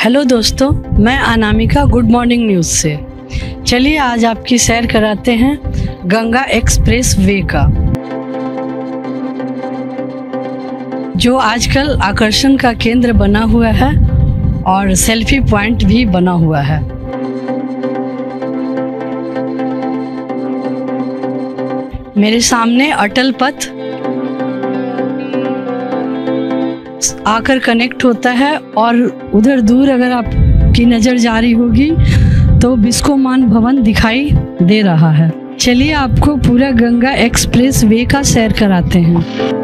Hello दोस्तों, मैं Anamika good morning news से। चलिए आज आपकी सैर कराते हैं गंगा एक्सप्रेस वे का, जो आजकल आकर्षण का केंद्र बना हुआ है और सेल्फी पॉइंट भी बना हुआ है। मेरे सामने अटल पथ आकर कनेक्ट होता है और उधर दूर अगर आपकी नज़र जारी होगी तो बिस्कोमान भवन दिखाई दे रहा है। चलिए आपको पूरा गंगा एक्सप्रेस वे का सैर कराते हैं।